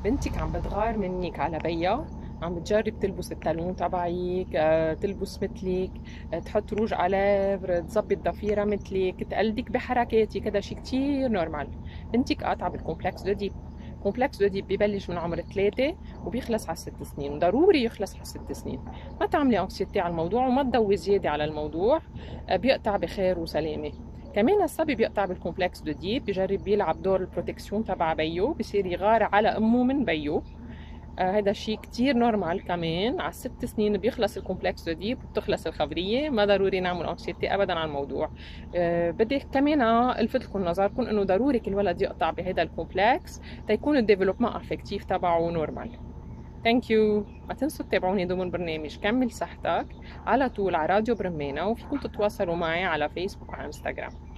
بنتك عم بتغار منك على بيا، عم بتجرب تلبس التالون تبعك، تلبس مثلك، تحط روج على تظبط ضفيرة مثلك، تقلدك بحركاتك. هذا شيء كتير نورمال. بنتك قاطعة بالكومبلكس دو ديب. كومبلكس دو ديب ببلش من عمر 3 وبيخلص على 6 سنين، وضروري يخلص على 6 سنين. ما تعملي انكسيتي على الموضوع وما تضوي زيادة على الموضوع. بيقطع بخير وسلامة. كمان الصبي بيقطع بالكومبلكس دو ديب، بجرب يلعب دور البروتكسيون تبع بيو، بصير يغار على امه من بيو. هذا شيء كتير نورمال. كمان على 6 سنين بيخلص الكومبلكس دو ديب وبتخلص الخبرية، ما ضروري نعمل انكشيتي ابدا على الموضوع. بدي كمان الفت لكم نظركم انه ضروري كل ولد يقطع بهذا الكومبلكس تيكون الديفلوبمنت افكتيف تبعه نورمال. ثانك يو. ما تنسوا تتابعوني ضمن برنامج كمل صحتك على طول على راديو برمانة، وفيكم تتواصلوا معي على فيسبوك وعلى انستغرام.